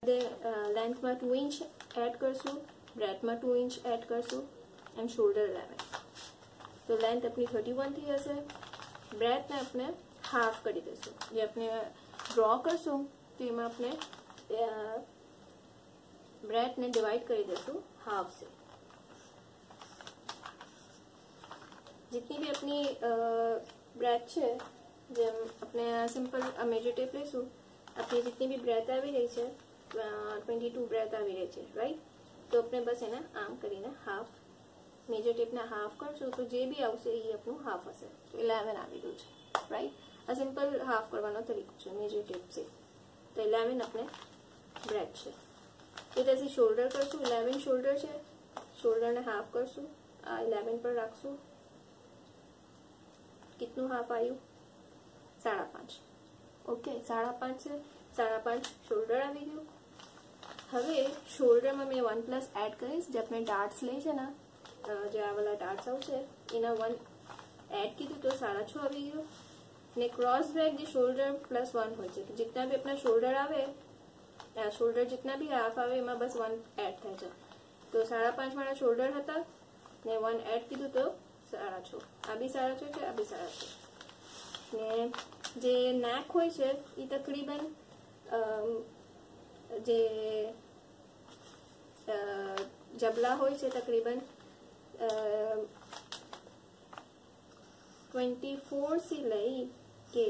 લેન્થમાં 2 inch add કરશું, બ્રેથમાં 2 inch add કરશું એન્ડ શોલ્ડર 11. તો લેન્થ આપણી 31 થઈ હશે. બ્રેથને આપણે હાફ કરી દઈશું. જે આપણે ડ્રો કરશું તો એમાં આપણે બ્રેથને ડિવાइड કરી દઈશું हाफ से. जितनी भी अपनी ब्रेथ है જેમ આપણે સિમ્પલ મેજર ટેપ લઈશું, આપણી जितनी भी ब्रेथ આવી રહી છે 22 ब्रेथ આવી રહી છે, રાઈટ. તો આપણે બસ એને આમ કરીને હાફ મેજર ટેપને હાફ કરશું તો જે બી આવશે એ આપણું હાફ હશે. તો 11 આવી ગયું છે, રાઈટ. આ સિમ્પલ હાફ કરવાનો તરીકો છે મેજર ટેપ से. તો 11 આપણે ब्रेथ છે. એ પછી શોલ્ડર કરશું. 11 શોલ્ડર છે, શોલ્ડરને હાફ કરશું, આ 11 પર રાખશું. कितनु हाफ आयु 5.5. ओके 5.5 છે, 5.5 શોલ્ડર આવી ગયું. હવે શોલ્ડરમાં મેં 1+ એડ કરીશ. જે આપણે ડાર્ટ્સ લઈ છે ને, જે આ વાળા ડાર્ટ્સ આવશે એના 1 એડ કીધું તો 6.5 આવી ગયું. ને ક્રોસ બેક જે શોલ્ડર +1 હોય છે, जितना भी अपना शोल्डर આવે, शोल्डर जितना भी हाफ આવે એમાં બસ 1 એડ થાય છે. તો 5.5 વાળા શોલ્ડર હતા ને 1 એડ કીધું તો 6.5. આ બી 6.5 છે, આ બી 6.5. ને જે નેક હોય છે એ તકરીબન જે જબલા હોય છે તકરીબન 24 થી લઈ કે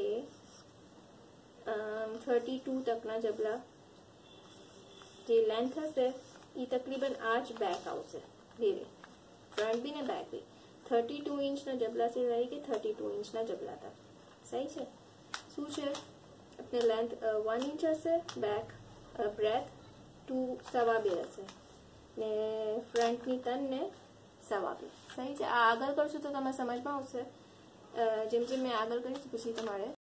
32 તકના જબલા જે લેન્થ હશે એ તકરીબન આ જ બેક આવશે. ધીરે ફ્રન્ટ બી ને બેક બી 32 ઇંચના જબલા से લઈ કે 32 ઇંચના જબલા તક. સહી છે. શું છે આપણે લેન્થ 1 ઇંચ હશે, બેક બ્રેથ 2.2 હશે ને ફ્રન્ટની તન ને 2.2. સહી છે. આ આગળ કરશું તો તમે સમજમાં આવશે. જેમ જેમ મેં આગળ કરીશ પછી તમારે